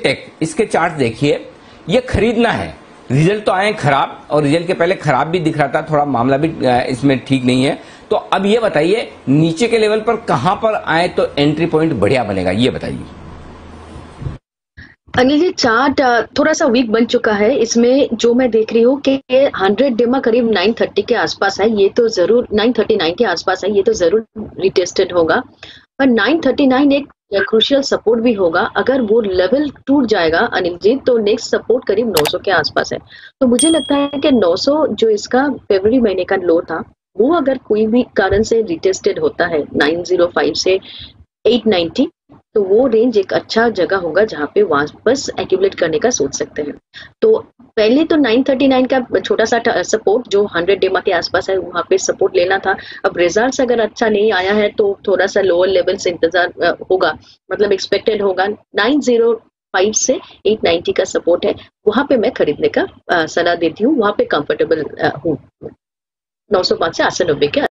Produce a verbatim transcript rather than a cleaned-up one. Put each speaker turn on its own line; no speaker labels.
Take, इसके chart देखिए, ये खरीदना है। रिजल्ट तो आए खराब और रिजल्ट के पहले खराब भी दिख रहा था, थोड़ा मामला भी इसमें ठीक नहीं है। तो अब ये बताइए नीचे के लेवल पर कहां पर आए तो एंट्री पॉइंट बढ़िया बनेगा, ये बताइए।
अनिल जी, चार्ट थोड़ा सा वीक बन चुका है। इसमें जो मैं देख रही हूँ कि हंड्रेड डेमा करीब नाइन थर्टी के आसपास है, ये तो जरूर नाइन थर्टी नाइन के आसपास है, ये तो जरूर रिटेस्टेड होगा। पर नाइन थर्टी नाइन एक क्रूशियल सपोर्ट भी होगा। अगर वो लेवल टूट जाएगा अनिल जी, तो नेक्स्ट सपोर्ट करीब नौ सौ के आसपास है। तो मुझे लगता है कि नौ सौ जो इसका फरवरी महीने का लो था, वो अगर कोई भी कारण से रिटेस्टेड होता है नाइन ज़ीरो फाइव से एट नाइंटी, तो वो रेंज एक अच्छा जगह होगा जहां पे वापस एक्यूमुलेट करने का सोच सकते हैं। तो पहले तो नाइन थर्टी नाइन का छोटा सा सपोर्ट जो हंड्रेड डेमा के आसपास है, वहां पे सपोर्ट लेना था। अब रिजल्ट्स अगर अच्छा नहीं आया है तो थोड़ा सा लोअर लेवल से इंतजार होगा, मतलब एक्सपेक्टेड होगा। नाइन ज़ीरो फाइव से एट नाइंटी का सपोर्ट है, वहां पे मैं खरीदने का सलाह देती हूँ। वहां पे कंफर्टेबल हूँ नौ सौ पांच से आठ सौ नब्बे के